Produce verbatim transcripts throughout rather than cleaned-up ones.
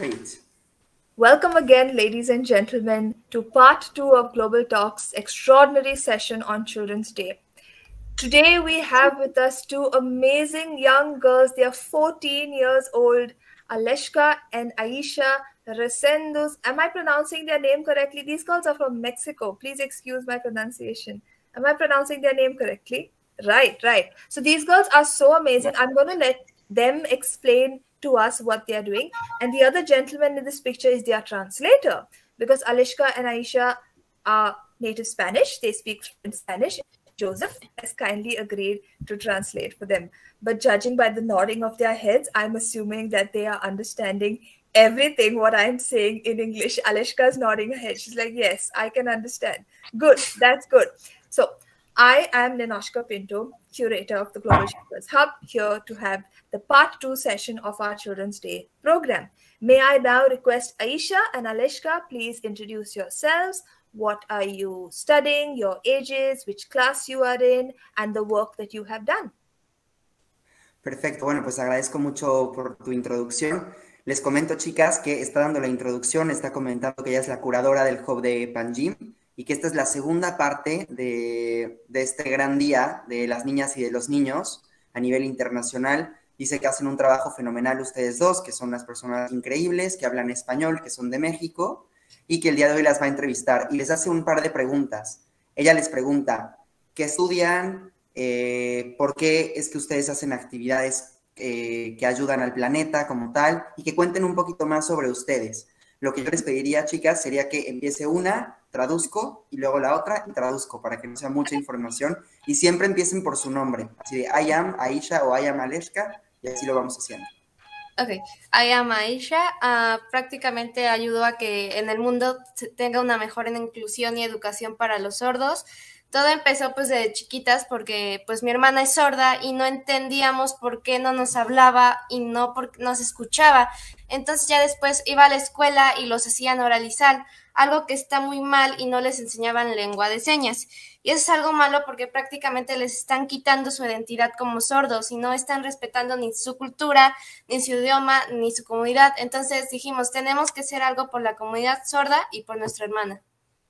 Great. Welcome again, ladies and gentlemen, to part two of Global Talk's extraordinary session on Children's Day. Today we have with us two amazing young girls. They are fourteen years old, Aleshka and Aisha Resendus. Am I pronouncing their name correctly? These girls are from Mexico. Please excuse my pronunciation. Am I pronouncing their name correctly? Right, right. So these girls are so amazing. I'm going to let them explain to us what they are doing. And the other gentleman in this picture is their translator, because Aleshka and Aisha are native Spanish. They speak fluent Spanish. Joseph has kindly agreed to translate for them. But judging by the nodding of their heads, I'm assuming that they are understanding everything what I'm saying in English. Aleshka is nodding her head. She's like, yes, I can understand. Good, that's good. So I am Ninoshka Pinto, curator of the Global Shepherds Hub, here to have the part two session of our Children's Day program. May I now request Aisha and Aleshka, please introduce yourselves. What are you studying, your ages, which class you are in, and the work that you have done. Perfecto, bueno, pues agradezco mucho por tu introducción. Les comento, chicas, que está dando la introducción, está comentando que ella es la curadora del Hub de Panjim y que esta es la segunda parte de, de este gran día de las niñas y de los niños a nivel internacional. Dice que hacen un trabajo fenomenal ustedes dos, que son unas personas increíbles, que hablan español, que son de México, y que el día de hoy las va a entrevistar y les hace un par de preguntas. Ella les pregunta, ¿qué estudian? Eh, ¿Por qué es que ustedes hacen actividades eh, que ayudan al planeta como tal? Y que cuenten un poquito más sobre ustedes. Lo que yo les pediría, chicas, sería que empiece una, traduzco, y luego la otra, y traduzco, para que no sea mucha información. Y siempre empiecen por su nombre. Así de, I am Aisha o I am Aleshka, y así lo vamos haciendo. Ok, I am Aisha. Uh, prácticamente ayudo a que en el mundo tenga una mejor inclusión y educación para los sordos. Todo empezó pues de chiquitas porque pues mi hermana es sorda y no entendíamos por qué no nos hablaba y no porque nos escuchaba. Entonces ya después iba a la escuela y los hacían oralizar, algo que está muy mal y no les enseñaban lengua de señas. Y eso es algo malo porque prácticamente les están quitando su identidad como sordos y no están respetando ni su cultura, ni su idioma, ni su comunidad. Entonces dijimos, tenemos que hacer algo por la comunidad sorda y por nuestra hermana.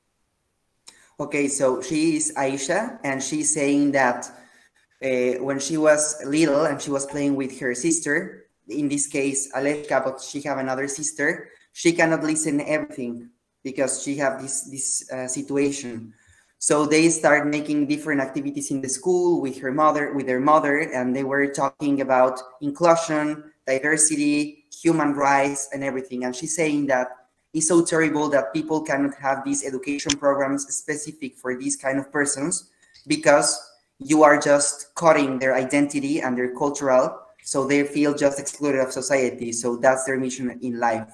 Okay, so she is Aisha, and she's saying that uh, when she was little and she was playing with her sister, in this case Aleshka, but she have another sister, she cannot listen everything because she have this this uh, situation. So they start making different activities in the school with her mother, with their mother, and they were talking about inclusion, diversity, human rights, and everything. And she's saying that it's so terrible that people cannot have these education programs specific for these kind of persons because you are just cutting their identity and their cultural, so they feel just excluded of society. So that's their mission in life.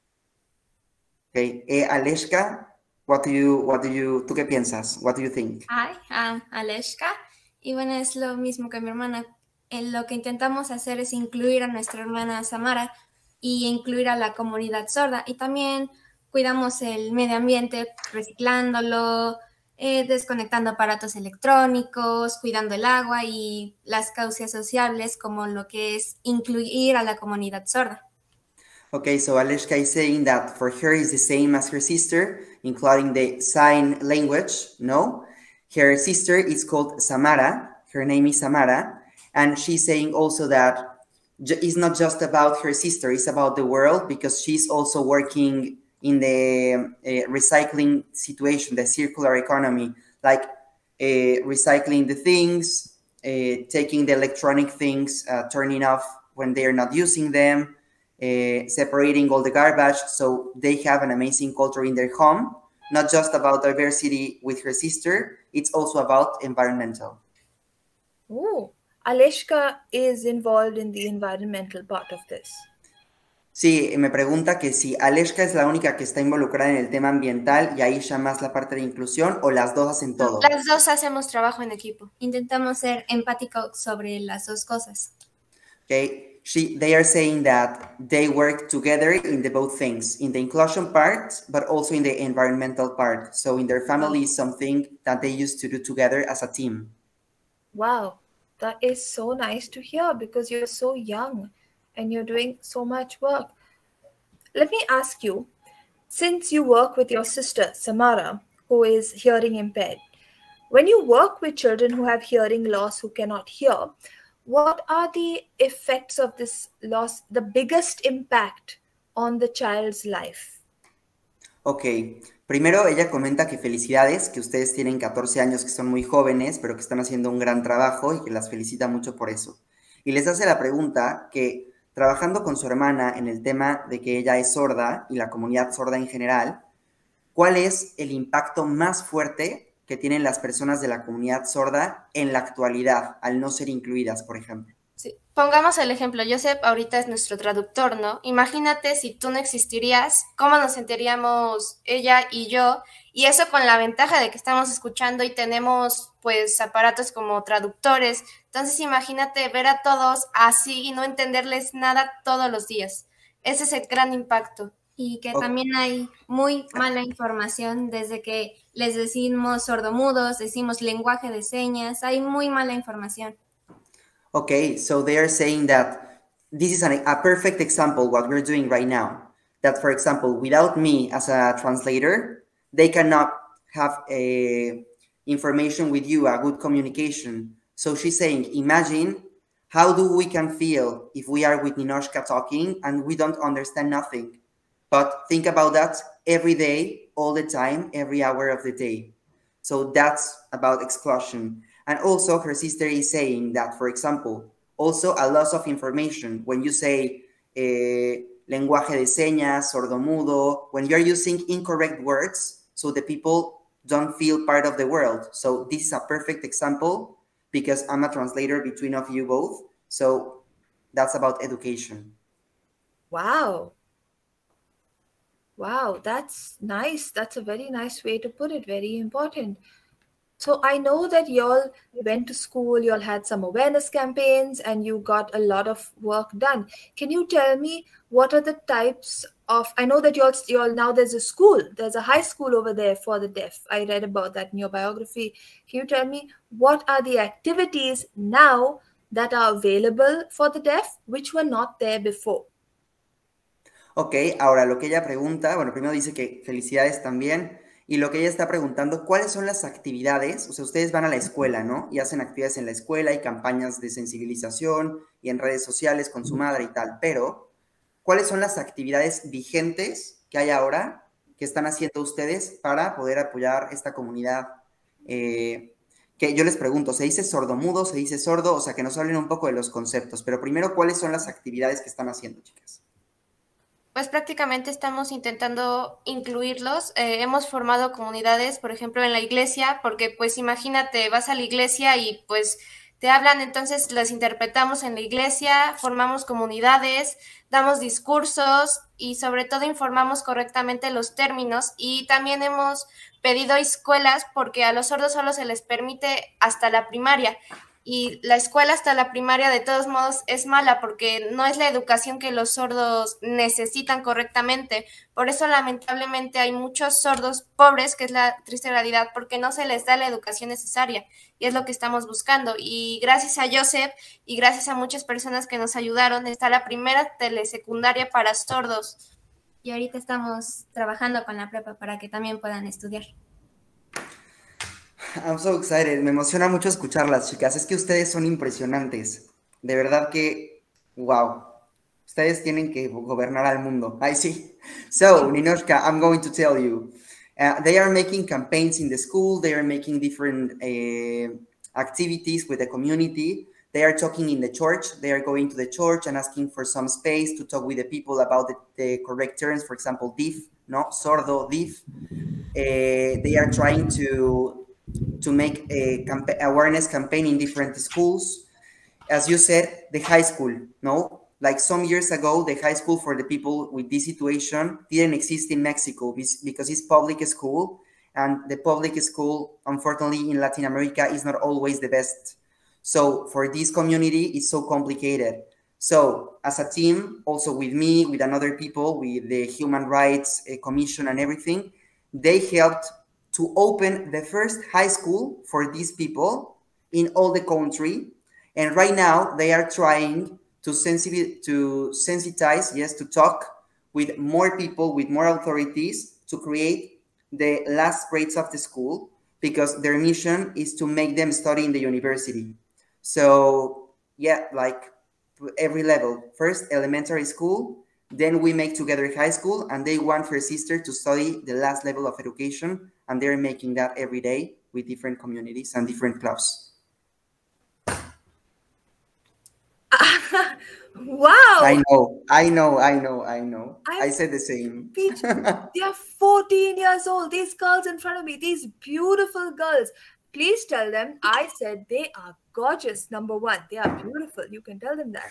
Okay, eh, Aleshka, what do you, what do you, ¿tú qué piensas? What do you think? Hi, I'm Aleshka. Y bueno, es lo mismo que mi hermana. En lo que intentamos hacer es incluir a nuestra hermana Samara y incluir a la comunidad sorda. Y también cuidamos el medio ambiente reciclándolo, eh, desconectando aparatos electrónicos, cuidando el agua y las causas sociales como lo que es incluir a la comunidad sorda. Okay, so Aleshka is saying that for her is the same as her sister, including the sign language, no? Her sister is called Samara, her name is Samara, and she's saying also that it's not just about her sister, it's about the world because she's also working in the uh, recycling situation, the circular economy, like uh, recycling the things, uh, taking the electronic things, uh, turning off when they're not using them, uh, separating all the garbage. So they have an amazing culture in their home, not just about diversity with her sister, it's also about environmental. Ooh. Aleshka is involved in the environmental part of this. Sí, me pregunta que si Aleshka es la única que está involucrada en el tema ambiental y Aisha más la parte de inclusión o las dos hacen todo. Las dos hacemos trabajo en equipo. Intentamos ser empáticos sobre las dos cosas. Okay, she, they are saying that they work together in the both things, in the inclusion part, but also in the environmental part. So in their family is something that they used to do together as a team. Wow. That is so nice to hear because you're so young and you're doing so much work. let me ask you, since you work with your sister, Samara, who is hearing impaired, when you work with children who have hearing loss, who cannot hear, what are the effects of this loss, the biggest impact on the child's life? Ok, primero ella comenta que felicidades, que ustedes tienen catorce años, que son muy jóvenes, pero que están haciendo un gran trabajo y que las felicita mucho por eso. Y les hace la pregunta que, trabajando con su hermana en el tema de que ella es sorda y la comunidad sorda en general, ¿cuál es el impacto más fuerte que tienen las personas de la comunidad sorda en la actualidad, al no ser incluidas, por ejemplo? Sí. Pongamos el ejemplo, Joseph ahorita es nuestro traductor, ¿no? Imagínate si tú no existirías, ¿cómo nos sentiríamos ella y yo? Y eso con la ventaja de que estamos escuchando y tenemos, pues, aparatos como traductores. Entonces, imagínate ver a todos así y no entenderles nada todos los días. Ese es el gran impacto. Y que Ok. también hay muy mala información desde que les decimos sordomudos, decimos lenguaje de señas, hay muy mala información. Okay, so they are saying that this is an, a perfect example what we're doing right now. That, for example, without me as a translator, they cannot have a information with you, a good communication. So she's saying, imagine how do we can feel if we are with Ninoshka talking and we don't understand nothing. But think about that every day, all the time, every hour of the day. So that's about exclusion. And also her sister is saying that, for example, also a loss of information. When you say eh, lenguaje de señas, sordomudo, when you're using incorrect words, so the people don't feel part of the world. So this is a perfect example because I'm a translator between of you both. So that's about education. Wow. Wow, that's nice. That's a very nice way to put it. Very important. So I know that y'all went to school, y'all had some awareness campaigns, and you got a lot of work done. Can you tell me what are the types of, I know that y'all, y'all now there's a school, there's a high school over there for the deaf. I read about that in your biography. Can you tell me what are the activities now that are available for the deaf, which were not there before? Ok, ahora lo que ella pregunta, bueno, primero dice que felicidades también. Y lo que ella está preguntando, ¿cuáles son las actividades? O sea, ustedes van a la escuela, ¿no? Y hacen actividades en la escuela y campañas de sensibilización y en redes sociales con su madre y tal. Pero, ¿cuáles son las actividades vigentes que hay ahora que están haciendo ustedes para poder apoyar esta comunidad? Eh, que yo les pregunto, ¿se dice sordomudo? ¿Se dice sordo? O sea, que nos hablen un poco de los conceptos. Pero primero, ¿cuáles son las actividades que están haciendo, chicas? Pues prácticamente estamos intentando incluirlos. Eh, hemos formado comunidades, por ejemplo, en la iglesia, porque pues imagínate, vas a la iglesia y pues te hablan, entonces las interpretamos en la iglesia, formamos comunidades, damos discursos y sobre todo informamos correctamente los términos y también hemos pedido escuelas porque a los sordos solo se les permite hasta la primaria. Y la escuela hasta la primaria de todos modos es mala porque no es la educación que los sordos necesitan correctamente. Por eso lamentablemente hay muchos sordos pobres, que es la triste realidad, porque no se les da la educación necesaria y es lo que estamos buscando. Y gracias a Joseph y gracias a muchas personas que nos ayudaron, está la primera telesecundaria para sordos. Y ahorita estamos trabajando con la prepa para que también puedan estudiar. I'm so excited. Me emociona mucho escucharlas, chicas. Es que ustedes son impresionantes. De verdad que, wow. Ustedes tienen que gobernar al mundo. I see. So, Ninoshka, I'm going to tell you. Uh, they are making campaigns in the school. They are making different uh, activities with the community. They are talking in the church. They are going to the church and asking for some space to talk with the people about the, the correct terms. For example, deaf, no? Sordo, deaf. Uh, they are trying to to make a campa- awareness campaign in different schools. As you said, the high school, no? Like some years ago, the high school for the people with this situation didn't exist in Mexico because it's public school, and the public school, unfortunately, in Latin America is not always the best. So for this community, it's so complicated. So as a team, also with me, with another people, with the Human Rights Commission and everything, they helped to open the first high school for these people in all the country. And right now they are trying to, sensibi- to sensitize, yes, to talk with more people, with more authorities to create the last grades of the school, because their mission is to make them study in the university. So yeah, like every level. First elementary school, then we make together high school, and they want her sister to study the last level of education, and they're making that every day with different communities and different clubs. Wow! I know, I know, I know, I know. I'm I said the same. Peach, they are fourteen years old. These girls in front of me, these beautiful girls. Please tell them I said they are gorgeous. Number one, they are beautiful. You can tell them that.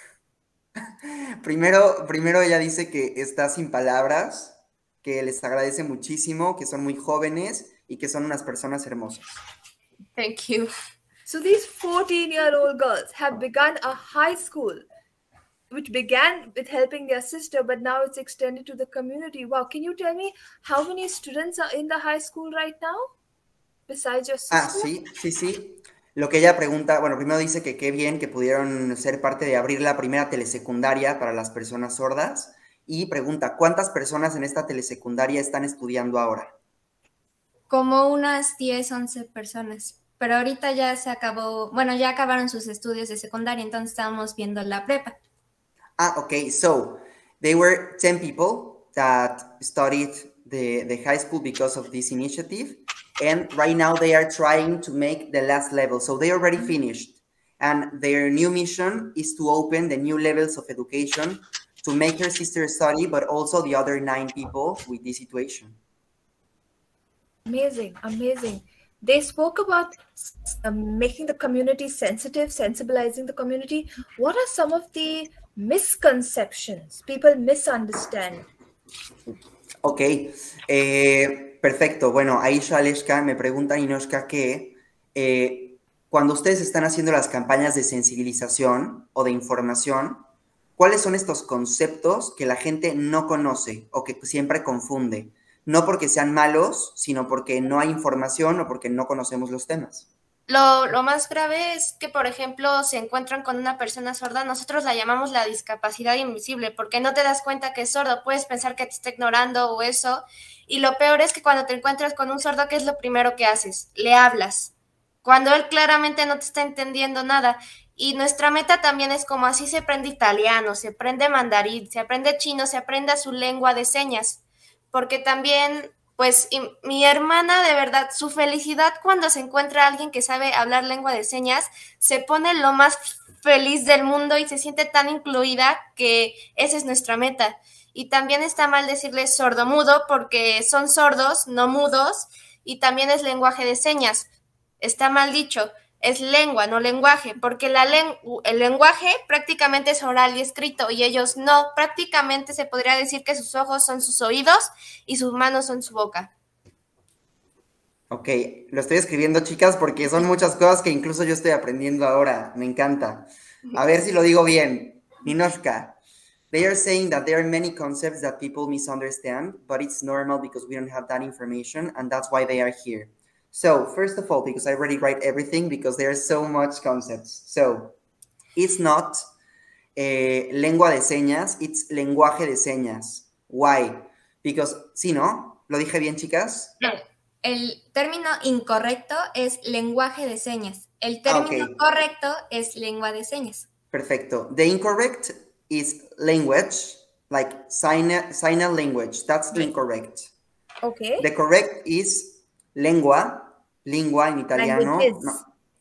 Primero, primero ella dice que está sin palabras, que les agradece muchísimo, que son muy jóvenes y que son unas personas hermosas. Thank you. So these fourteen-year-old girls have begun a high school, which began with helping their sister, but now it's extended to the community. Wow, can you tell me how many students are in the high school right now, besides your sister? Ah, sí, sí, sí. Lo que ella pregunta, bueno, primero dice que qué bien que pudieron ser parte de abrir la primera telesecundaria para las personas sordas, y pregunta, ¿cuántas personas en esta telesecundaria están estudiando ahora? Como unas diez, once personas. Pero ahorita ya se acabó, bueno, ya acabaron sus estudios de secundaria, entonces estábamos viendo la prepa. Ah, okay, so they were ten people that studied the, the high school because of this initiative, and right now they are trying to make the last level, so they already finished, and their new mission is to open the new levels of education to make her sister study, but also the other nine people with this situation. Amazing, amazing. They spoke about um, making the community sensitive, sensibilizing the community. What are some of the misconceptions people misunderstand? Ok, eh, perfecto. Bueno, Aisha Aleshka me pregunta, Inoshka, que eh, cuando ustedes están haciendo las campañas de sensibilización o de información, ¿cuáles son estos conceptos que la gente no conoce o que siempre confunde? No porque sean malos, sino porque no hay información o porque no conocemos los temas. Lo, lo más grave es que, por ejemplo, se encuentran con una persona sorda, nosotros la llamamos la discapacidad invisible, porque no te das cuenta que es sordo, puedes pensar que te está ignorando o eso, y lo peor es que cuando te encuentras con un sordo, ¿qué es lo primero que haces? Le hablas, cuando él claramente no te está entendiendo nada. Y nuestra meta también es como así se aprende italiano, se aprende mandarín, se aprende chino, se aprende su lengua de señas, porque también... Pues y mi hermana, de verdad, su felicidad cuando se encuentra alguien que sabe hablar lengua de señas, se pone lo más feliz del mundo y se siente tan incluida que esa es nuestra meta. Y también está mal decirles sordomudo porque son sordos, no mudos, y también es lenguaje de señas. Está mal dicho, es lengua, no lenguaje, porque la lengu- el lenguaje prácticamente es oral y escrito, y ellos no. Prácticamente se podría decir que sus ojos son sus oídos y sus manos son su boca. Ok, lo estoy escribiendo, chicas, porque son muchas cosas que incluso yo estoy aprendiendo ahora. Me encanta. A ver si lo digo bien. Ninoshka, they are saying that there are many concepts that people misunderstand, but it's normal because we don't have that information, and that's why they are here. So, first of all, because I already write everything because there are so much concepts. So, it's not eh, lengua de señas, it's lenguaje de señas. Why? Because, ¿sí, no? ¿Lo dije bien, chicas? No, el término incorrecto es lenguaje de señas. El término Ah, okay. correcto es lengua de señas. Perfecto. The incorrect is language, like sign, sign language. That's the incorrect. Okay. The correct is lengua, lingua in italiano. Languages. No.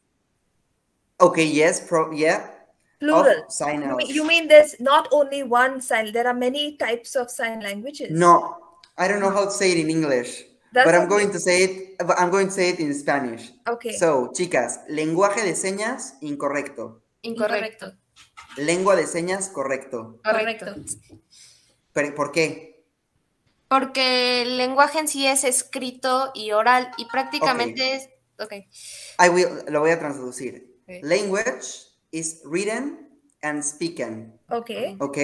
Okay, yes, pro, yeah. Plural. Of sign You mean, language. you mean there's not only one sign, there are many types of sign languages? No, I don't know how to say it in English, That's but I'm okay. going to say it. but I'm going to say it in Spanish. Okay. So, chicas, lenguaje de señas incorrecto. Incorrecto. Lengua de señas correcto. Correcto. ¿Pero por qué? Porque el lenguaje en sí es escrito y oral y prácticamente es... Ok. I will, lo voy a traducir. Okay. Language is written and spoken. Okay. ¿Ok?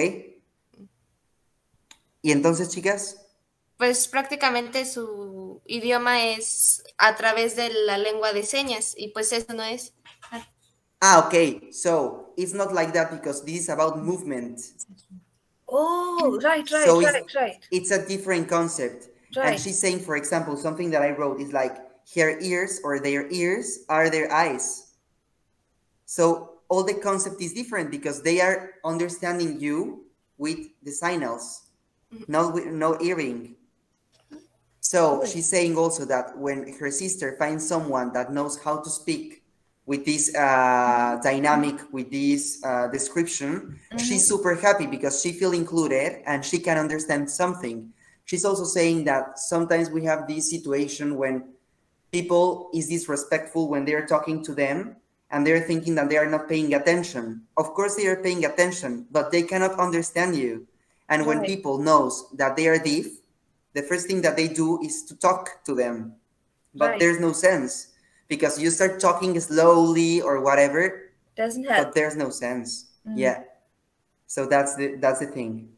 Y entonces, chicas, Pues prácticamente su idioma es a través de la lengua de señas y pues eso no es... ah, ok. So, it's not like that because this is about movement. Oh, right, right, So right, it's, right. it's a different concept. Right. And she's saying, for example, something that I wrote is like, her ears or their ears are their eyes. So all the concept is different because they are understanding you with the signals, not with no earring. So she's saying also that when her sister finds someone that knows how to speak with this uh, dynamic, with this uh, description, mm-hmm. she's super happy because she feels included and she can understand something. She's also saying that sometimes we have this situation when people is disrespectful when they're talking to them and they're thinking that they are not paying attention. Of course they are paying attention, but they cannot understand you. And when right. people knows that they are deaf, the first thing that they do is to talk to them. But right. there's no sense because you start talking slowly or whatever. Doesn't help. But there's no sense. Mm. Yeah. So that's the that's the thing.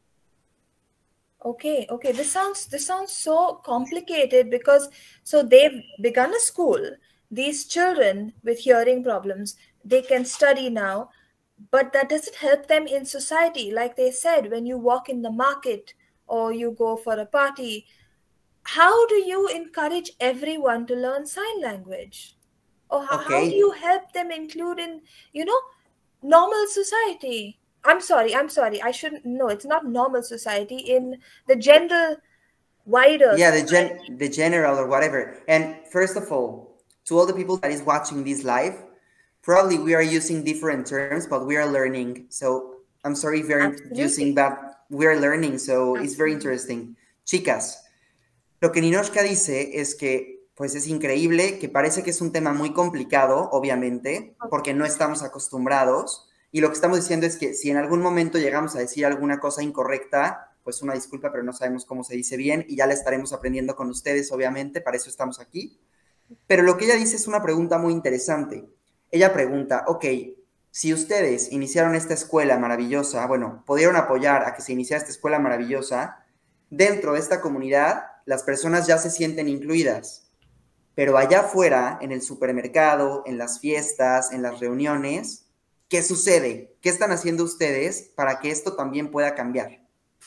Okay, okay. This sounds this sounds so complicated because so they've begun a school. These children with hearing problems, they can study now, but that doesn't help them in society. Like they said, when you walk in the market or you go for a party, how do you encourage everyone to learn sign language? Or how, okay. how do you help them include in, you know, normal society? I'm sorry, I'm sorry. I shouldn't, no, it's not normal society, in the general, wider Yeah, the, gen, the general or whatever. And first of all, to all the people that is watching this live, probably we are using different terms, but we are learning. So I'm sorry if you're Absolutely. using that. We are learning, so Absolutely. It's very interesting. Chicas, lo que Ninoshka dice es que pues es increíble, que parece que es un tema muy complicado, obviamente, porque no estamos acostumbrados. Y lo que estamos diciendo es que si en algún momento llegamos a decir alguna cosa incorrecta, pues una disculpa, pero no sabemos cómo se dice bien y ya la estaremos aprendiendo con ustedes, obviamente, para eso estamos aquí. Pero lo que ella dice es una pregunta muy interesante. Ella pregunta, ok, si ustedes iniciaron esta escuela maravillosa, bueno, pudieron apoyar a que se iniciara esta escuela maravillosa, dentro de esta comunidad las personas ya se sienten incluidas, pero allá afuera, en el supermercado, en las fiestas, en las reuniones, ¿qué sucede? ¿Qué están haciendo ustedes para que esto también pueda cambiar?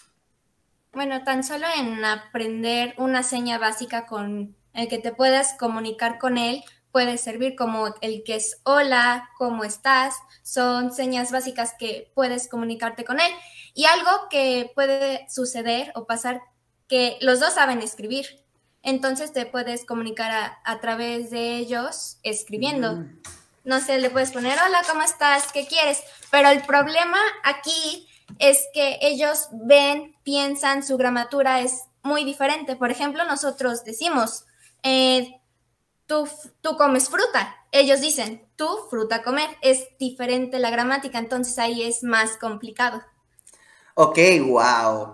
Bueno, tan solo en aprender una seña básica con el que te puedas comunicar con él, puede servir, como el que es hola, ¿cómo estás? Son señas básicas que puedes comunicarte con él. Y algo que puede suceder o pasar, que los dos saben escribir. Entonces te puedes comunicar a, a través de ellos escribiendo. Mm. No sé, le puedes poner, hola, ¿cómo estás? ¿Qué quieres? Pero el problema aquí es que ellos ven, piensan, su gramatura es muy diferente. Por ejemplo, nosotros decimos, eh, tú, tú comes fruta. Ellos dicen, tú, fruta, comer. Es diferente la gramática, entonces ahí es más complicado. Ok, wow.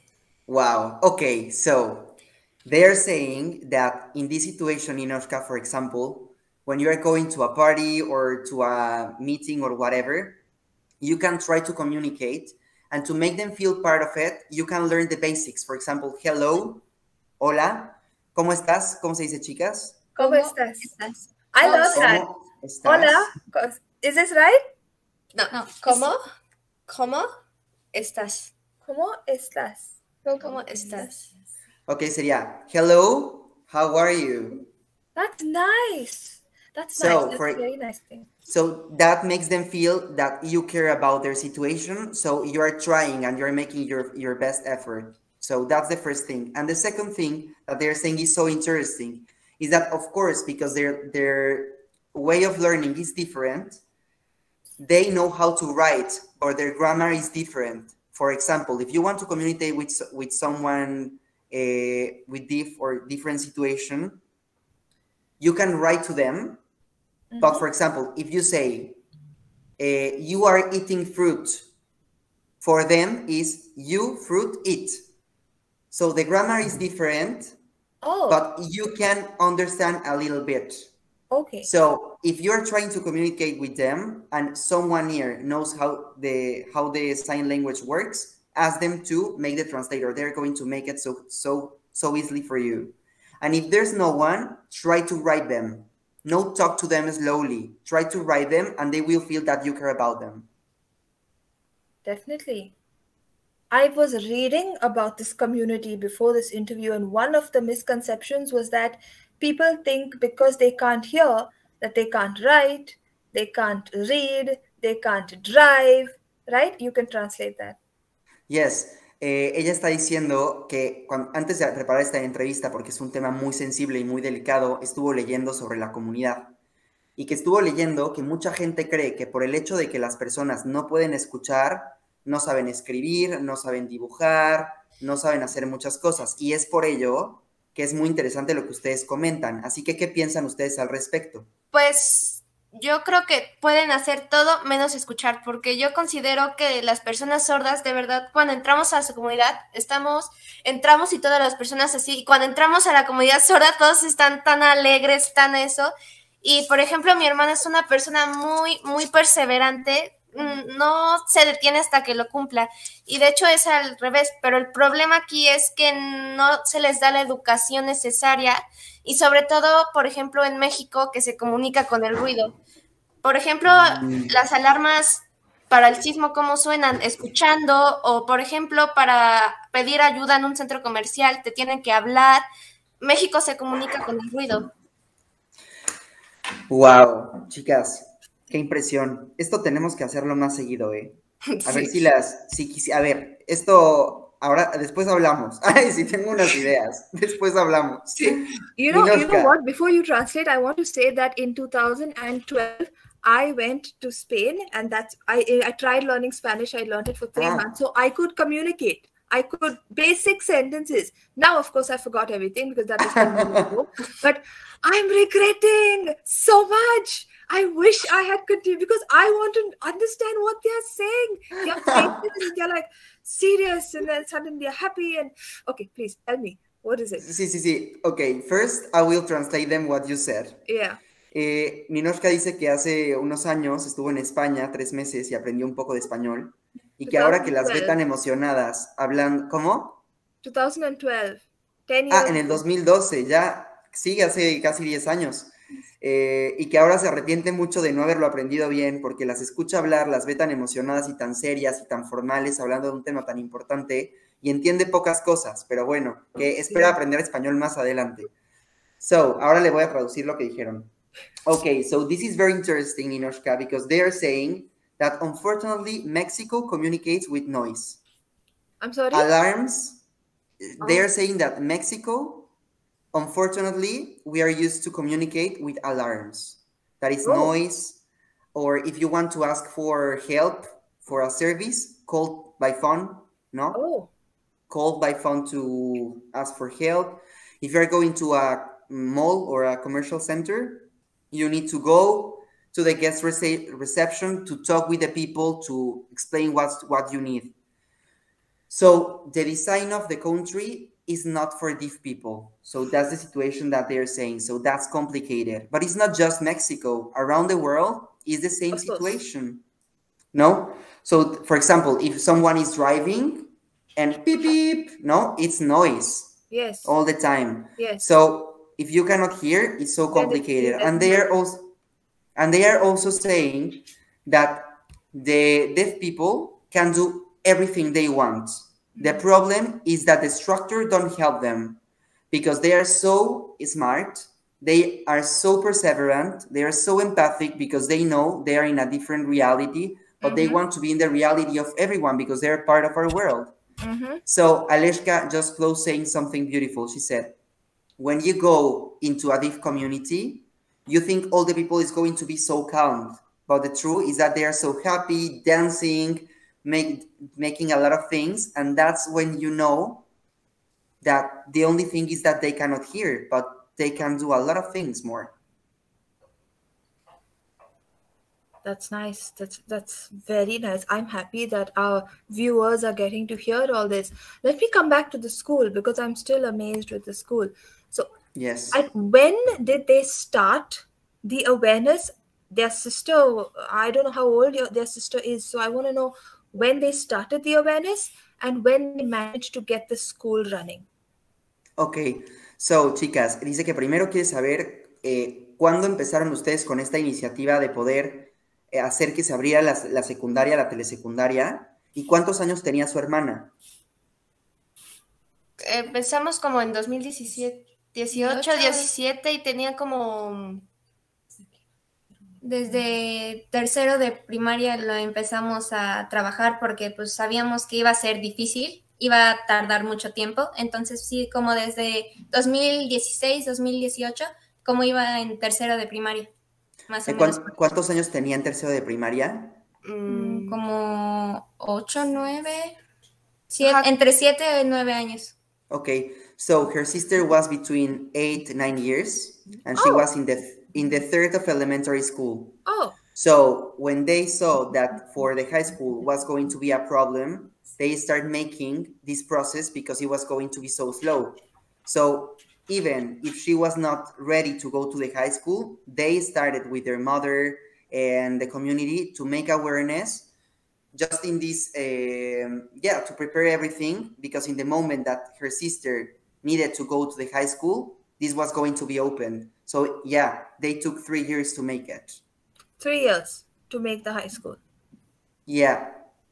Wow. Okay, so they're saying that in this situation, Ninoshka, for example, when you're going to a party or to a meeting or whatever, you can try to communicate, and to make them feel part of it, you can learn the basics. For example, hello, hola, ¿cómo estás? ¿Cómo se dice, chicas? ¿Cómo estás? I love that. ¿Estás? Hola, is this right? No, no. ¿Cómo? ¿Cómo estás? ¿Cómo estás? ¿Cómo estás? Okay, sería, hello, how are you? That's nice. That's so nice. That's for, a very nice thing. So that makes them feel that you care about their situation. So you are trying and you're making your, your best effort. So that's the first thing. And the second thing that they're saying is so interesting is that, of course, because their, their way of learning is different, they know how to write, or their grammar is different. For example, if you want to communicate with, with someone uh, with diff or different situation, you can write to them. Mm-hmm. But for example, if you say, uh, you are eating fruit, for them is you fruit eat. So the grammar is different, oh. but you can understand a little bit. Okay. So if you're trying to communicate with them and someone here knows how the how the sign language works, ask them to make the translator. They're going to make it so so so easily for you. And if there's no one, try to write them. No, talk to them slowly. Try to write them, and they will feel that you care about them. Definitely. I was reading about this community before this interview, and one of the misconceptions was that people think because they can't hear, that they can't write, they can't read, they can't drive, right? You can translate that. Yes, eh, ella está diciendo que cuan- antes de preparar esta entrevista, porque es un tema muy sensible y muy delicado, estuvo leyendo sobre la comunidad y que estuvo leyendo que mucha gente cree que por el hecho de que las personas no pueden escuchar, no saben escribir, no saben dibujar, no saben hacer muchas cosas, y es por ello que es muy interesante lo que ustedes comentan. Así que, ¿qué piensan ustedes al respecto? Pues yo creo que pueden hacer todo menos escuchar, porque yo considero que las personas sordas, de verdad, cuando entramos a su comunidad, estamos, entramos y todas las personas así, y cuando entramos a la comunidad sorda, todos están tan alegres, tan eso, y por ejemplo, mi hermana es una persona muy, muy perseverante, no se detiene hasta que lo cumpla, y de hecho es al revés, pero el problema aquí es que no se les da la educación necesaria, y sobre todo, por ejemplo, en México, que se comunica con el ruido. Por ejemplo, Mm. las alarmas para el sismo, cómo suenan, escuchando, o por ejemplo, para pedir ayuda en un centro comercial, te tienen que hablar. México se comunica con el ruido. Wow, chicas, qué impresión. Esto tenemos que hacerlo más seguido, ¿eh? A ver Sí. si las, si quisi- a ver, esto, ahora, después hablamos. Ay, sí tengo unas ideas, después hablamos. You know, you know Ninoshka. what? Before you translate, I want to say that in two thousand twelve, I went to Spain, and that's I I tried learning Spanish. I learned it for three Ah. months, so I could communicate. I could basic sentences. Now, of course, I forgot everything because that was ten years ago. But I'm regretting so much. I wish I had continued because I want to understand what they're saying. They're faces, they're like serious, and then suddenly they're happy. And okay, please tell me, what is it? Sí, sí, sí. Ok, first I will translate them what you said. Yeah. Eh, Ninoshka dice que hace unos años estuvo en España tres meses y aprendió un poco de español y que ahora que las ve tan emocionadas hablan, ¿cómo? twenty twelve. ten years. Ah, en el dos mil doce, ya sigue hace casi diez años. Eh, y que ahora se arrepiente mucho de no haberlo aprendido bien porque las escucha hablar, las ve tan emocionadas y tan serias y tan formales hablando de un tema tan importante y entiende pocas cosas, pero bueno, que espera aprender español más adelante. So, ahora le voy a traducir lo que dijeron. Okay, so this is very interesting, Ninoshka, because they are saying that unfortunately Mexico communicates with noise. I'm sorry? Alarms, they Oh. are saying that Mexico, unfortunately, we are used to communicate with alarms. That is Oh. noise, or if you want to ask for help for a service, call by phone, no? Oh. Call by phone to ask for help. If you're going to a mall or a commercial center, you need to go to the guest rece- reception to talk with the people to explain what's, what you need. So the design of the country is not for deaf people. So that's the situation that they're saying. So that's complicated. But it's not just Mexico. Around the world is the same Of course. situation. No? So, for example, if someone is driving and beep, beep, no, it's noise Yes. all the time. Yes. So if you cannot hear, it's so Then it- complicated. it And they doesn't are also and they are also saying that the deaf people can do everything they want. The problem is that the structure don't help them because they are so smart, they are so perseverant, they are so empathic because they know they are in a different reality, but they Mhm. want to be in the reality of everyone because they're part of our world. Mm-hmm. So Aleshka just closed saying something beautiful. She said, when you go into a deaf community, you think all the people is going to be so calm. But the truth is that they are so happy, dancing, make, making a lot of things. And that's when you know that the only thing is that they cannot hear, but they can do a lot of things more. That's nice. That's that's very nice. I'm happy that our viewers are getting to hear all this. Let me come back to the school because I'm still amazed with the school. So, Yes. at when did they start the awareness? Their sister, I don't know how old your, their sister is, so I want to know when they started the awareness and when they managed to get the school running. Ok, so chicas, dice que primero quiere saber eh, cuándo empezaron ustedes con esta iniciativa de poder eh, hacer que se abriera la, la secundaria, la telesecundaria, ¿Y cuántos años tenía su hermana? Empezamos como en dos mil diecisiete, dieciocho, diecisiete y tenía como... Desde tercero de primaria lo empezamos a trabajar porque pues sabíamos que iba a ser difícil, iba a tardar mucho tiempo, entonces sí, como desde dos mil dieciséis, dos mil dieciocho, como iba en tercero de primaria, más o menos. ¿Cuántos años tenía en tercero de primaria? Mm, como ocho, nueve, siete, entre siete y nueve años. Okay, so her sister was between eight, nine years, and she Oh. was in the in the third of elementary school. Oh. So when they saw that for the high school was going to be a problem, they start making this process because it was going to be so slow. So even if she was not ready to go to the high school, they started with their mother and the community to make awareness just in this, um, yeah, to prepare everything, because in the moment that her sister needed to go to the high school, this was going to be opened. So yeah, they took three years to make it. Three years to make the high school. Yeah.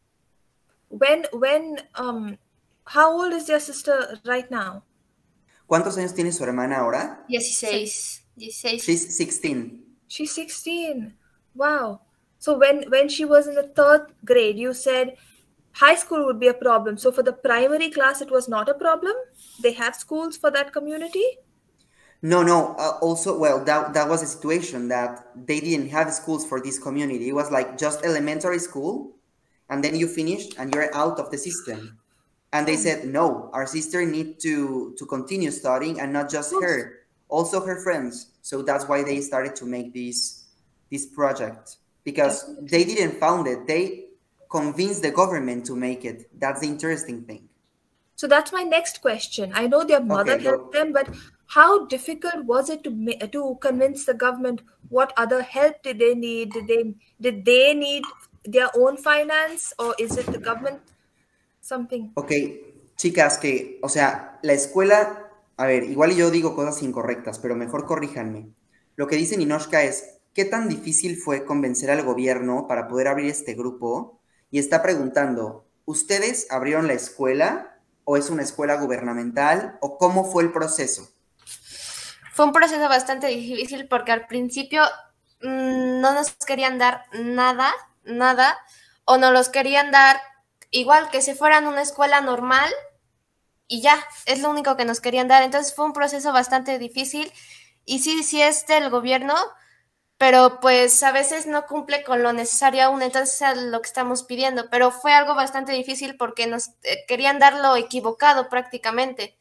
When, when, um, how old is your sister right now? ¿Cuántos años tiene su hermana ahora? dieciséis. dieciséis. She's sixteen. She's sixteen. Wow. So when, when she was in the third grade, you said high school would be a problem. So for the primary class, it was not a problem? They have schools for that community? No, no. Uh, also, well, that, that was a situation that they didn't have schools for this community. It was like just elementary school, and then you finished and you're out of the system. And they said, no, our sister needs to, to continue studying, and not just her, also her friends. So that's why they started to make this, this project. Because they didn't found it. They convinced the government to make it. That's the interesting thing. So that's my next question. I know their mother Okay, helped go. them, but how difficult was it to ma- to convince the government? What other help did they need? Did they did they need their own finance, or is it the government something? Ok, chicas, que, o sea, la escuela, a ver, igual yo digo cosas incorrectas, pero mejor corríjanme. Lo que dice Ninoshka es, ¿qué tan difícil fue convencer al gobierno para poder abrir este grupo? Y está preguntando, ¿ustedes abrieron la escuela o es una escuela gubernamental o cómo fue el proceso? Fue un proceso bastante difícil porque al principio mmm, no nos querían dar nada, nada, o nos los querían dar igual que si fueran una escuela normal y ya, es lo único que nos querían dar. Entonces fue un proceso bastante difícil y sí, sí es del gobierno, pero pues a veces no cumple con lo necesario aún, entonces es lo que estamos pidiendo, pero fue algo bastante difícil porque nos eh, querían dar lo equivocado prácticamente.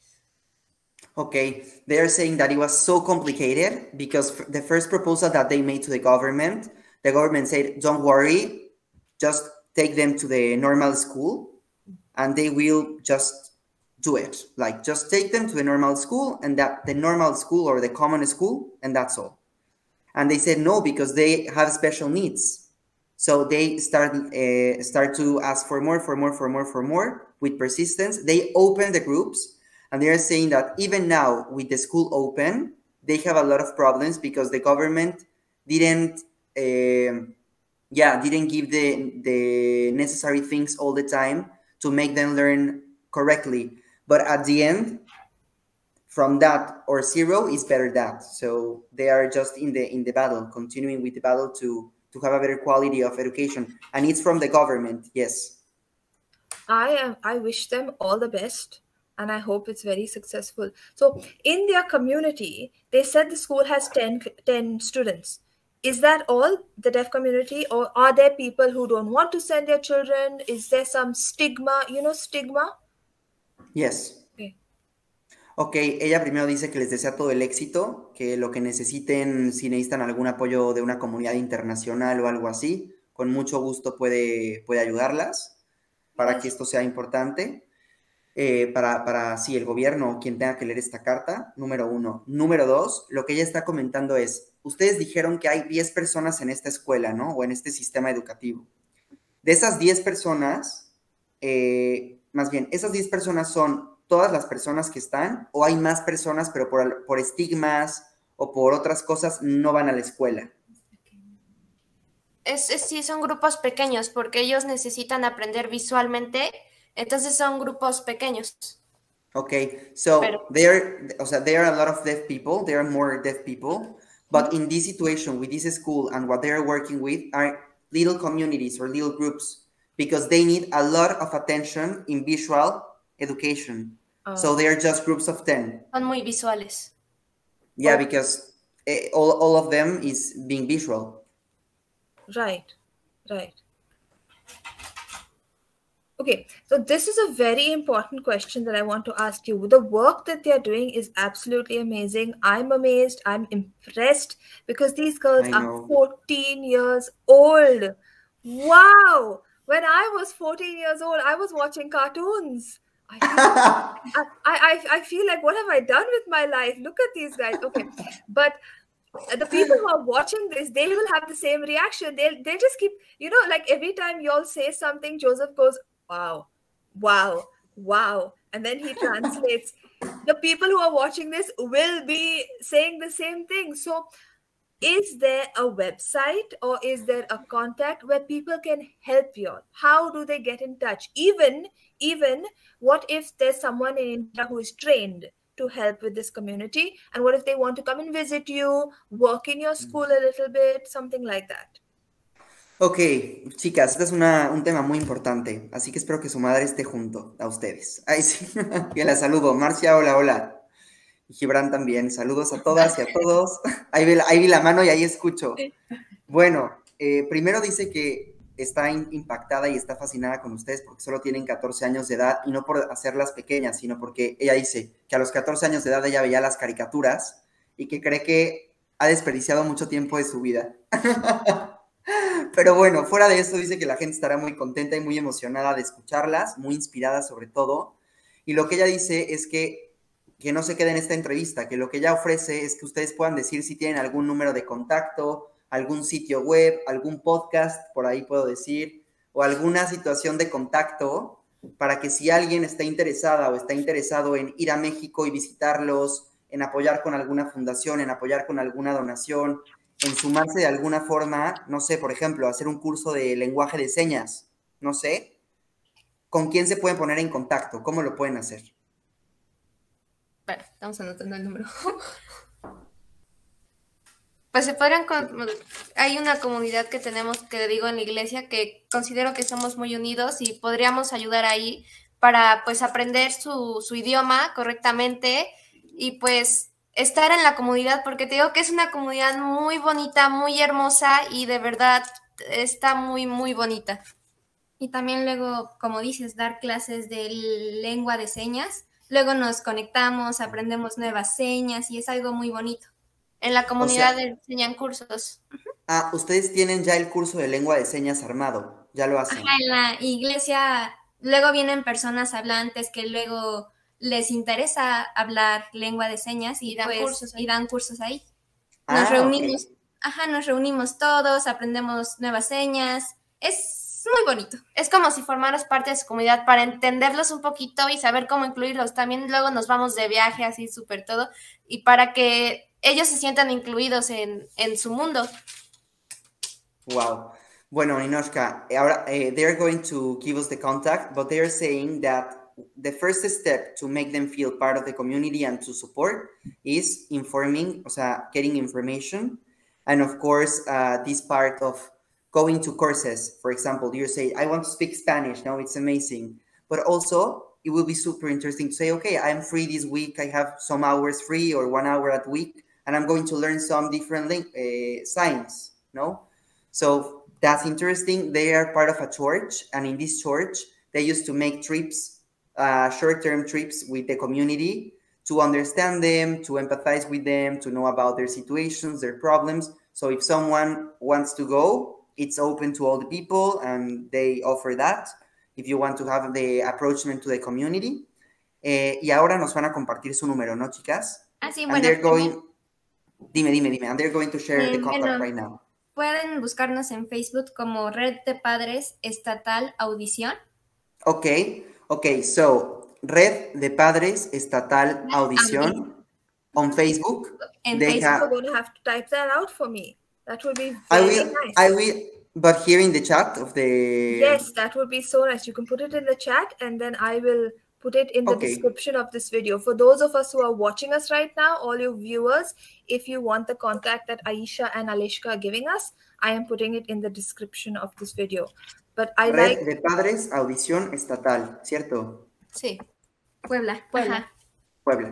Okay, they are saying that it was so complicated because f- the first proposal that they made to the government, the government said, don't worry, just take them to the normal school and they will just do it. Like, just take them to the normal school and that the normal school or the common school, and that's all. And they said no, because they have special needs. So they start, uh, start to ask for more, for more, for more, for more with persistence. They open the groups. And they are saying that even now, with the school open, they have a lot of problems because the government didn't, uh, yeah, didn't give the, the necessary things all the time to make them learn correctly. But at the end, from that or zero is better that. So they are just in the in the battle, continuing with the battle to to have a better quality of education. And it's from the government, yes. I am. I wish them all the best. And I hope it's very successful. So in their community, they said the school has ten, ten students. Is that all, the deaf community? Or are there people who don't want to send their children? Is there some stigma? You know, stigma? Yes. Okay. Ok, ella primero dice que les desea todo el éxito, que lo que necesiten, si necesitan algún apoyo de una comunidad internacional o algo así, con mucho gusto puede, puede ayudarlas para Yes. que esto sea importante. Eh, para, para, sí, el gobierno o quien tenga que leer esta carta, número uno. Número dos, lo que ella está comentando es, ustedes dijeron que hay diez personas en esta escuela, ¿no? O en este sistema educativo. De esas diez personas, eh, más bien, esas diez personas son todas las personas que están, o hay más personas, pero por, por estigmas o por otras cosas no van a la escuela. Es, es, sí, son grupos pequeños porque ellos necesitan aprender visualmente, entonces son grupos pequeños. Okay, so Pero, there, o sea, there are a lot of deaf people, there are more deaf people, but in this situation with this school and what they are working with are little communities or little groups because they need a lot of attention in visual education. Oh. So they are just groups of ten. Son muy visuales. Yeah, oh. because uh, all, all of them is being visual. Right, right. Okay, so this is a very important question that I want to ask you. The work that they're doing is absolutely amazing. I'm amazed. I'm impressed because these girls are fourteen years old. Wow. When I was fourteen years old, I was watching cartoons. I feel, I, I, I feel like, what have I done with my life? Look at these guys. Okay, but the people who are watching this, they will have the same reaction. They'll, they just keep, you know, like every time y'all say something, Joseph goes, wow, wow, wow. And then he translates. The people who are watching this will be saying the same thing. So is there a website or is there a contact where people can help you? How do they get in touch? Even, even what if there's someone in India who is trained to help with this community? And what if they want to come and visit you, work in your school a little bit, something like that? Ok, chicas, este es una, un tema muy importante, así que espero que su madre esté junto a ustedes. Ay, sí, que la saludo. Marcia, hola, hola. Y Gibran también. Saludos a todas y a todos. Ahí vi, ahí vi la mano y ahí escucho. Bueno, eh, primero dice que está in, impactada y está fascinada con ustedes porque solo tienen catorce años de edad y no por hacerlas pequeñas, sino porque ella dice que a los catorce años de edad ella veía las caricaturas y que cree que ha desperdiciado mucho tiempo de su vida. Pero bueno, fuera de eso dice que la gente estará muy contenta y muy emocionada de escucharlas, muy inspirada sobre todo. Y lo que ella dice es que, que no se quede en esta entrevista, que lo que ella ofrece es que ustedes puedan decir si tienen algún número de contacto, algún sitio web, algún podcast, por ahí puedo decir, o alguna situación de contacto para que si alguien está interesada o está interesado en ir a México y visitarlos, en apoyar con alguna fundación, en apoyar con alguna donación, en sumarse de alguna forma, no sé, por ejemplo, hacer un curso de lenguaje de señas, no sé, ¿con quién se pueden poner en contacto? ¿Cómo lo pueden hacer? Bueno, estamos anotando el número. Pues se podrán, hay una comunidad que tenemos, que digo, en la iglesia, que considero que somos muy unidos y podríamos ayudar ahí para, pues, aprender su, su idioma correctamente y, pues, estar en la comunidad, porque te digo que es una comunidad muy bonita, muy hermosa y de verdad está muy, muy bonita. Y también luego, como dices, dar clases de lengua de señas. Luego nos conectamos, aprendemos nuevas señas y es algo muy bonito. En la comunidad, o sea, enseñan cursos. Ah, ustedes tienen ya el curso de lengua de señas armado, ya lo hacen. Ajá, en la iglesia luego vienen personas hablantes que luego les interesa hablar lengua de señas y, y, dan, pues, cursos y dan cursos ahí. Nos ah, reunimos, okay. ajá, nos reunimos todos, aprendemos nuevas señas. Es muy bonito. Es como si formaras parte de su comunidad para entenderlos un poquito y saber cómo incluirlos. También luego nos vamos de viaje, así súper todo, y para que ellos se sientan incluidos en, en su mundo. Wow. Bueno, Ninoshka, ahora uh, they're going to give us the contact, but they're saying that the first step to make them feel part of the community and to support is informing, o sea, getting information. And of course, uh, this part of going to courses. For example, you say, I want to speak Spanish. Now it's amazing. But also, it will be super interesting to say, okay, I'm free this week. I have some hours free or one hour at week, and I'm going to learn some different uh, signs, no? So that's interesting. They are part of a church, and in this church, they used to make trips Uh, short-term trips with the community to understand them, to empathize with them, to know about their situations, their problems. So if someone wants to go, it's open to all the people and they offer that. If you want to have the approachment to the community. Eh, y ahora nos van a compartir su número, ¿no, chicas? Ah, sí, and bueno. They're going, dime, dime, dime. And they're going to share eh, the contact bueno, right now. Pueden buscarnos en Facebook como Red de Padres Estatal Audición. Ok. Ok, so, Red de Padres Estatal Audición on Facebook. And Facebook, have... you're going to have to type that out for me. That would be very I will, nice. I will, But here in the chat of the... Yes, that would be so nice. You can put it in the chat and then I will put it in the Okay. description of this video. For those of us who are watching us right now, all your viewers, if you want the contact that Aisha and Aleshka are giving us, I am putting it in the description of this video. But I Red like... de Padres Audición Estatal, ¿cierto? Sí. Puebla. Puebla. Puebla.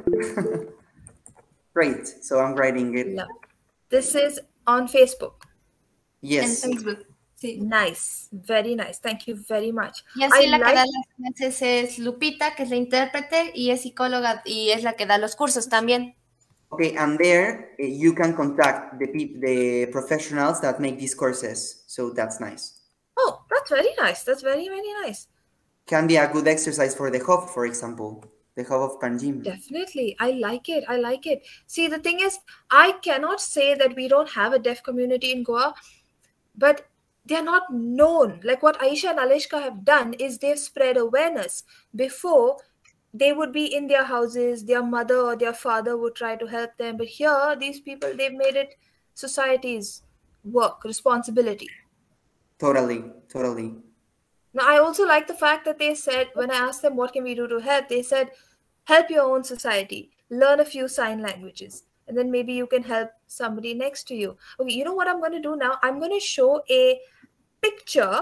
Great. So I'm writing it. Love. This is on Facebook. Yes. En Facebook. Sí. Nice. Very nice. Thank you very much. Y así I la que like- da las clases es Lupita, que es la intérprete y es psicóloga y es la que da los cursos también. Okay, and there uh, you can contact the peop the professionals that make these courses. So that's nice. Oh, that's very nice. That's very, very nice. Can be a good exercise for the hub, for example, the hub of Panjim. Definitely. I like it. I like it. See, the thing is, I cannot say that we don't have a deaf community in Goa, but they're not known. Like what Aisha and Aleshka have done is they've spread awareness. Before, they would be in their houses, their mother or their father would try to help them. But here, these people, they've made it society's work, responsibility. Totally, totally. Now, I also like the fact that they said, when I asked them what can we do to help, they said, help your own society, learn a few sign languages, and then maybe you can help somebody next to you. Okay, you know what I'm going to do now? I'm going to show a picture.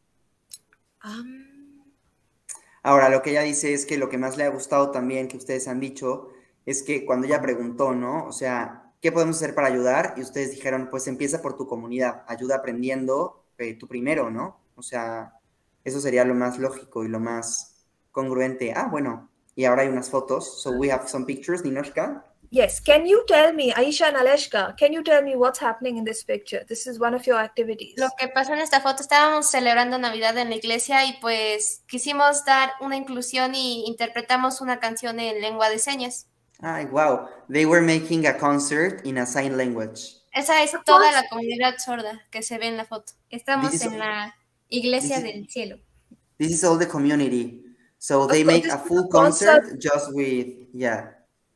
Um, Ahora, lo que ella dice es que lo que más le ha gustado también que ustedes han dicho es que cuando ella preguntó, ¿no? O sea, ¿qué podemos hacer para ayudar? Y ustedes dijeron, pues empieza por tu comunidad, ayuda aprendiendo eh, tú primero, ¿no? O sea, eso sería lo más lógico y lo más congruente. Ah, bueno, y ahora hay unas fotos. So we have some pictures, Ninoshka. yes, can you tell me, Aisha and Aleshka, can you tell me what's happening in this picture? This is one of your activities. Lo que pasó en esta foto, estábamos celebrando Navidad en la iglesia y pues quisimos dar una inclusión y interpretamos una canción en lengua de señas. Ay, wow. They were making a concert in a sign language. Esa es toda la comunidad sorda que se ve en la foto. Estamos This is- en la iglesia this is- del cielo. This is all the community. So they So make this a is full a concert- concert just with, yeah,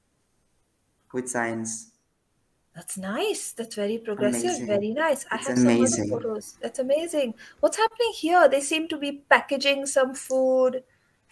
with signs. That's nice. That's very progressive. Amazing. Very nice. I It's have some other amazing. photos. That's amazing. What's happening here? They seem to be packaging some food.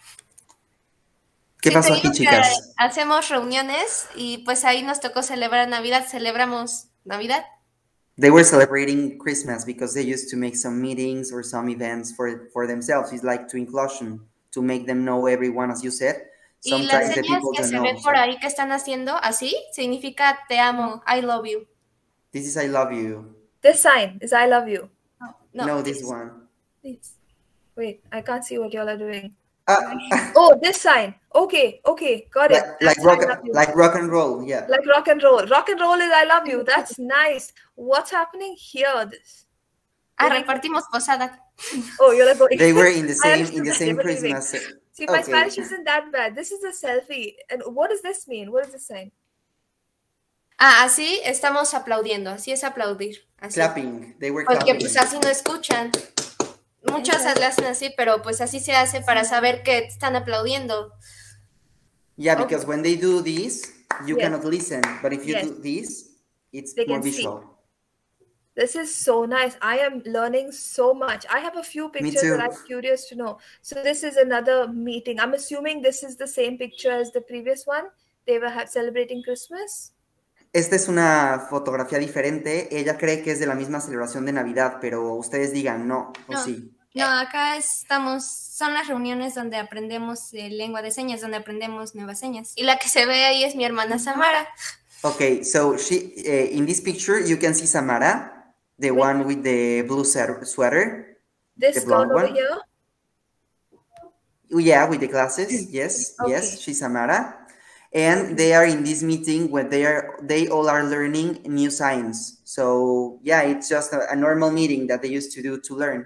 ¿Qué Sí, pasó te aquí, digo que chicas? hacemos reuniones y pues ahí nos tocó celebrar Navidad, celebramos Navidad. They were celebrating Christmas because they used to make some meetings or some events for, for themselves. It's like to inclusion, to make them know everyone, as you said. Y las Sometimes the señas people que don't se know. ven por ahí que están haciendo así, significa te amo, I love you. This is I love you. This sign is I love you. No, No, this this- one. Please. Wait, I can't see what y'all are doing. Ah, Oh, this sign. Okay, okay, got it. like, like, That's rock, I love you. like rock and roll, yeah. Like rock and roll. Rock and roll is I love you. That's nice. What's happening here? This. Ah, repartimos posada. Oh, you're like going. They were in the I same understood in the that, same they were leaving. Christmas. See, my Okay. Spanish isn't that bad. This is a selfie. And what does this mean? What does this sign? Ah, así estamos aplaudiendo, así es aplaudir. Así. Clapping. They were Porque clapping. pues así no escuchan. Muchos le hacen así, pero pues así se hace para saber que están aplaudiendo. Yeah, because when they do this, you Yes. cannot listen. But if you Yes. do this, it's They more can see. visual. This is so nice. I am learning so much. I have a few pictures too. that I'm curious to know. So this is another meeting. I'm assuming this is the same picture as the previous one. They were ha- celebrating Christmas. Esta es una fotografía diferente. Ella cree que es de la misma celebración de Navidad, pero ustedes digan no, o No. sí. No, acá estamos, son las reuniones donde aprendemos eh, lengua de señas, donde aprendemos nuevas señas. Y la que se ve ahí es mi hermana Samara. Okay, so she uh, in this picture you can see Samara, the one with the blue sweater- sweater. This The girl blonde over one? here. Oh, yeah, with the glasses. Yes, yes, Okay. she's Samara. And they are in this meeting where they are they all are learning new signs. So yeah, it's just a, a normal meeting that they used to do to learn.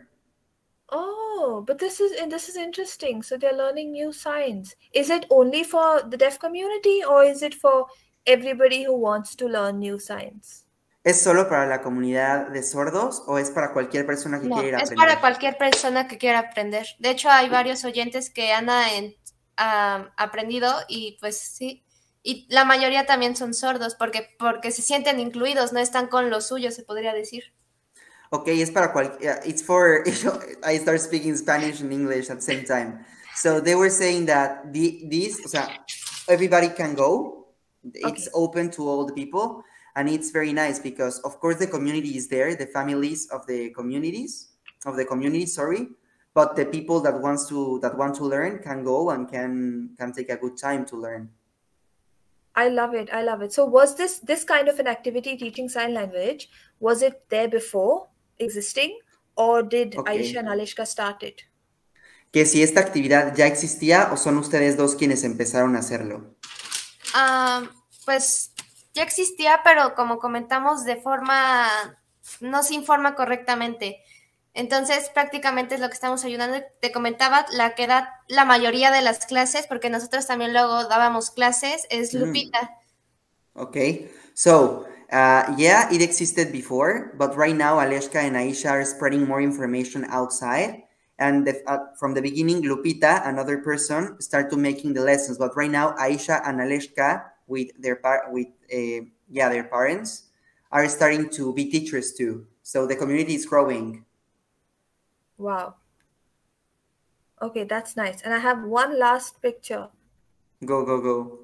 Oh, but this is and this is interesting. So they're learning new signs. Is it only for the deaf community or is it for everybody who wants to learn new signs? ¿Es solo para la comunidad de sordos o es para cualquier persona que No, quiera ir a es aprender? para cualquier persona que quiera aprender. De hecho, hay varios oyentes que han en- ah, aprendido y pues sí. Y la mayoría también son sordos porque, porque se sienten incluidos, no están con los suyos, se podría decir. Okay, es para cual, yeah, it's for, I start speaking Spanish and English at the same time. So they were saying that the, this, o sea, everybody can go. It's Okay. open to all the people. And it's very nice because, of course, the community is there, the families of the communities, of the community, sorry. But the people that wants to, that want to learn can go and can, can take a good time to learn. I love it. I love it. So was this, this kind of an activity, teaching sign language, was it there before existing? Or did Okay. Aisha and Alishka start it? Que si esta actividad ya existía o son ustedes dos quienes empezaron a hacerlo. Um, pues ya existía, pero como comentamos, de forma, no se informa correctamente. Entonces, prácticamente es lo que estamos ayudando. Te comentaba, la que da la mayoría de las clases, porque nosotros también luego dábamos clases, es Lupita. Mm. Okay, so, uh, yeah, it existed before, but right now Aleshka and Aisha are spreading more information outside. And the, uh, from the beginning, Lupita, another person, start to making the lessons. But right now, Aisha and Aleshka, with their par with uh, yeah their parents, are starting to be teachers too. So the community is growing. Wow. Okay, that's nice. And I have one last picture. Go, go, go.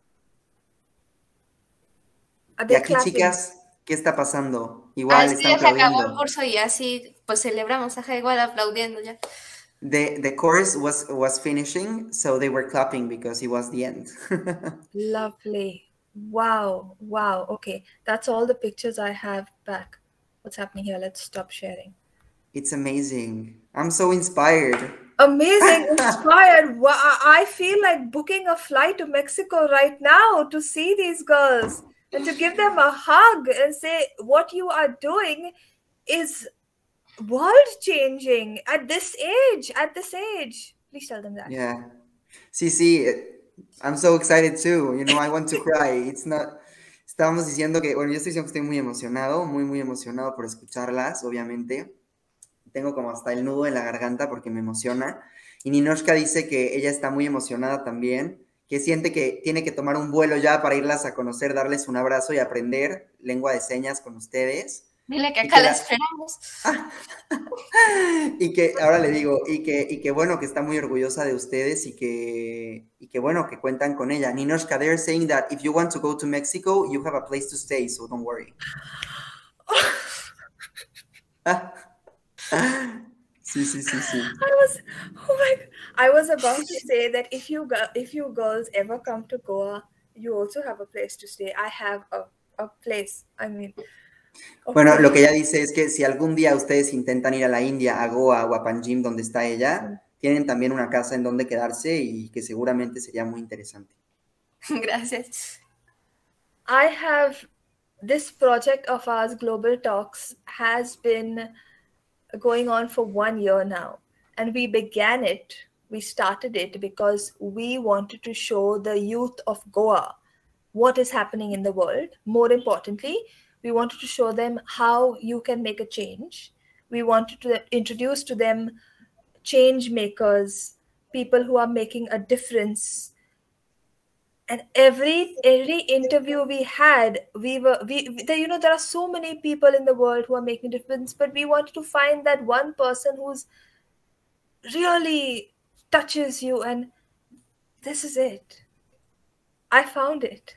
Are Y they aquí, clapping? chicas, ¿qué está pasando? Igual Ah, sí, están ya se acabó el aplaudiendo. curso y así pues celebramos, ajá, igual aplaudiendo ya. The the course was was finishing, so they were clapping because it was the end. Lovely. Wow. Wow. Okay. That's all the pictures I have back. What's happening here? Let's stop sharing. It's amazing. I'm so inspired. Amazing, inspired. Wow, I feel like booking a flight to Mexico right now to see these girls and to give them a hug and say, what you are doing is world changing at this age, at this age. Please tell them that. Yeah. Sí, sí. I'm so excited too. You know, I want to cry. It's not... Estábamos diciendo que, bueno, yo estoy diciendo que estoy muy emocionado, muy, muy emocionado por escucharlas, obviamente. Tengo como hasta el nudo en la garganta porque me emociona. Y Ninoshka dice que ella está muy emocionada también, que siente que tiene que tomar un vuelo ya para irlas a conocer, darles un abrazo y aprender lengua de señas con ustedes. Dile que Y acá que la la- esperamos. Y que, ahora le digo, y que, y que bueno, que está muy orgullosa de ustedes y que, y que bueno, que cuentan con ella. Ninoshka, they're saying that if you want to go to Mexico, you have a place to stay, so don't worry. Sí, sí, sí, sí. I was, oh my, I was about to say that if you go, if you girls ever come to Goa, you also have a place to stay. I have a, a place. I mean, Bueno, okay. lo que ella dice es que si algún día ustedes intentan ir a la India, a Goa o a Panjim, donde está ella, tienen también una casa en donde quedarse y que seguramente sería muy interesante. Gracias. I have this project of ours, Global Talks, has been going on for one year now. And we began it, we started it because we wanted to show the youth of Goa what is happening in the world. More importantly, we wanted to show them how you can make a change. We wanted to introduce to them change makers, people who are making a difference. And every every interview we had, we were we the, you know there are so many people in the world who are making a difference, but we wanted to find that one person who's really touches you, and this is it. I found it.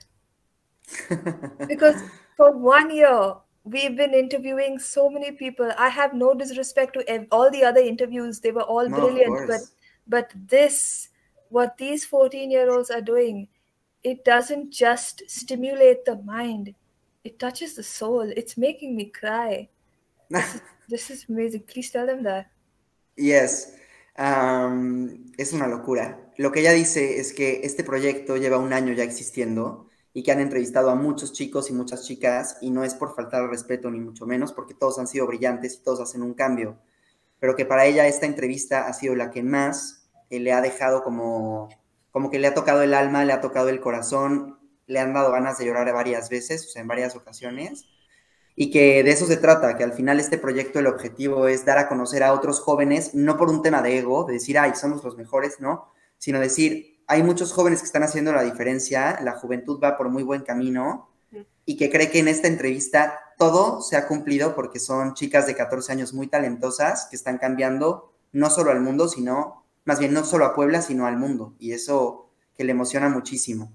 Because for one year we've been interviewing so many people. I have no disrespect to ev- all the other interviews; they were all No, of brilliant. But course. but this, what these fourteen-year-olds are doing, it doesn't just stimulate the mind; it touches the soul. It's making me cry. This is, this is amazing. Please tell them that. Yes. Um, es una locura. Lo que ella dice es que este proyecto lleva un año ya existiendo y que han entrevistado a muchos chicos y muchas chicas, y no es por faltar al respeto ni mucho menos, porque todos han sido brillantes y todos hacen un cambio, pero que para ella esta entrevista ha sido la que más eh, le ha dejado como, como que le ha tocado el alma, le ha tocado el corazón, le han dado ganas de llorar varias veces, o sea, en varias ocasiones. Y que de eso se trata, que al final este proyecto, el objetivo es dar a conocer a otros jóvenes, no por un tema de ego, de decir, ay, somos los mejores, ¿no? Sino decir, hay muchos jóvenes que están haciendo la diferencia, la juventud va por muy buen camino, y que cree que en esta entrevista todo se ha cumplido porque son chicas de catorce años muy talentosas que están cambiando no solo al mundo, sino, más bien no solo a Puebla, sino al mundo. Y eso que le emociona muchísimo.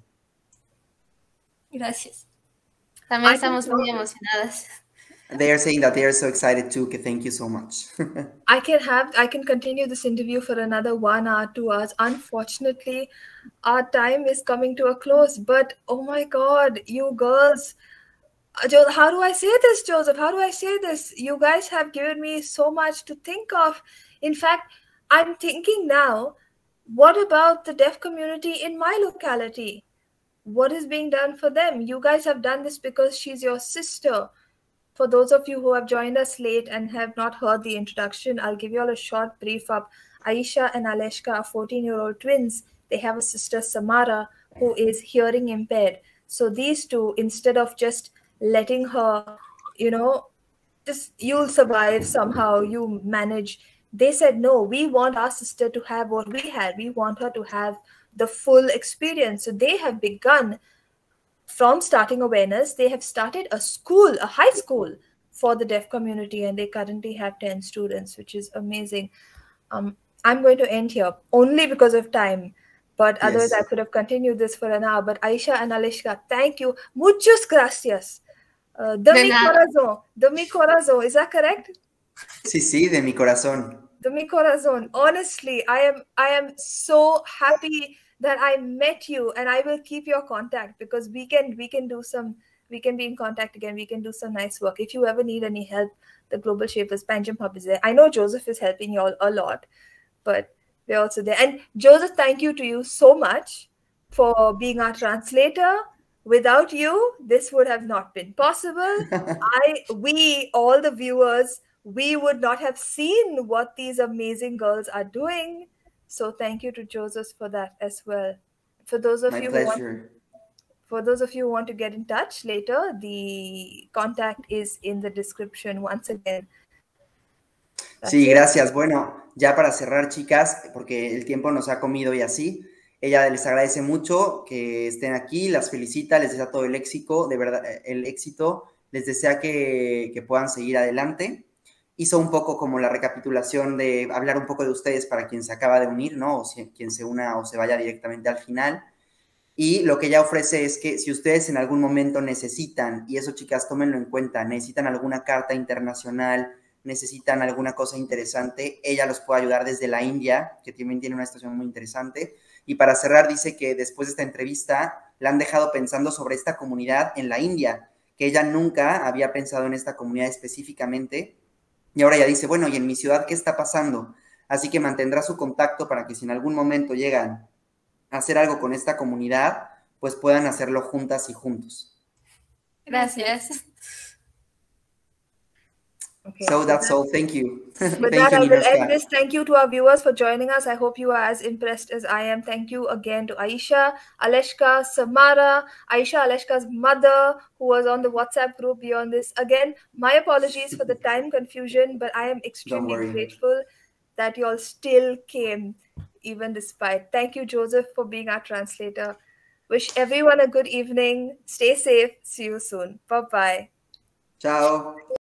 Gracias. También estamos muy emocionadas. They are saying that they are so excited too. Okay, thank you so much. I can have I can continue this interview for another one hour, two hours. Unfortunately, our time is coming to a close. But oh my God, you girls, Jo- how do I say this, Joseph? How do I say this? You guys have given me so much to think of. In fact, I'm thinking now, what about the deaf community in my locality? What is being done for them? You guys have done this because she's your sister. For those of you who have joined us late and have not heard the introduction, I'll give you all a short brief up. Aisha and Aleshka are fourteen-year-old twins. They have a sister, Samara, who is hearing impaired. So these two, instead of just letting her, you know, just you'll survive somehow, you manage, they said, no, we want our sister to have what we had. We want her to have the full experience. So they have begun from starting awareness, they have started a school, a high school for the deaf community, and they currently have ten students, which is amazing. Um, I'm going to end here only because of time, but yes. Otherwise I could have continued this for an hour. But Aisha and Aleshka, thank you. Muchas gracias. Uh, de mi corazón. De mi corazón. Is that correct? Sí, sí, de mi corazón. De mi corazón. Honestly, I am, I am so happy that I met you, and I will keep your contact because we can we can do some we can be in contact again. We can do some nice work. If you ever need any help, the Global Shapers Panjim Hub is there. I know Joseph is helping you all a lot, but we're also there. And Joseph, thank you to you so much for being our translator. Without you, this would have not been possible. I we all the viewers, we would not have seen what these amazing girls are doing. So thank you to Joseph for that as well. For those of My you pleasure. who want, for those of you who want to get in touch later, the contact is in the description once again. That's sí, it. Gracias. Bueno, ya para cerrar, chicas, porque el tiempo nos ha comido y así, ella les agradece mucho que estén aquí, las felicita, les desea todo el éxito, de verdad, el éxito, les desea que, que puedan seguir adelante. Hizo un poco como la recapitulación de hablar un poco de ustedes para quien se acaba de unir, ¿no? O si, quien se una o se vaya directamente al final. Y lo que ella ofrece es que si ustedes en algún momento necesitan, y eso, chicas, tómenlo en cuenta, necesitan alguna carta internacional, necesitan alguna cosa interesante, ella los puede ayudar desde la India, que también tiene una situación muy interesante. Y para cerrar, dice que después de esta entrevista la han dejado pensando sobre esta comunidad en la India, que ella nunca había pensado en esta comunidad específicamente. Y ahora ya dice, bueno, ¿y en mi ciudad qué está pasando? Así que mantendrá su contacto para que si en algún momento llegan a hacer algo con esta comunidad, pues puedan hacerlo juntas y juntos. Gracias. Okay. So that's all. Thank you. With Thank that, you, I will Ninushka. end this. Thank you to our viewers for joining us. I hope you are as impressed as I am. Thank you again to Aisha, Aleshka, Samara, Aisha, Aleshka's mother, who was on the WhatsApp group beyond this. Again, my apologies for the time confusion, but I am extremely grateful that you all still came, even despite. Thank you, Joseph, for being our translator. Wish everyone a good evening. Stay safe. See you soon. Bye-bye. Ciao.